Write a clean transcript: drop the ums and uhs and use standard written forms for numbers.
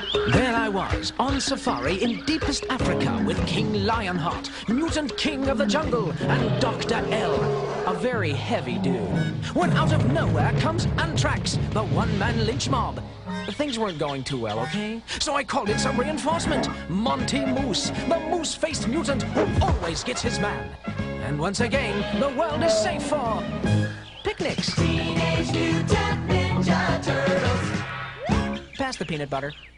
There I was, on safari in deepest Africa with King Lionheart, Mutant King of the Jungle, and Dr. L, a very heavy dude. When out of nowhere comes Anthrax, the one-man lynch mob. Things weren't going too well, okay? So I called in some reinforcement. Monty Moose, the moose-faced mutant who always gets his man. And once again, the world is safe for picnics. Teenage Mutant Ninja Turtles. Pass the peanut butter.